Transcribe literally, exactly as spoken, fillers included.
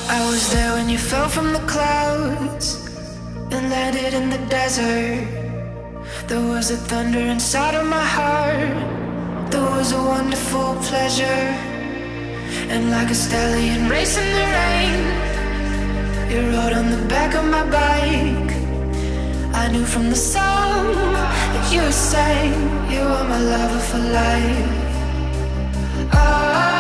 I was there when you fell from the clouds and landed in the desert. There was a thunder inside of my heart. There was a wonderful pleasure. And like a stallion racing the rain, you rode on the back of my bike. I knew from the song that you sang, you were my lover for life. Oh,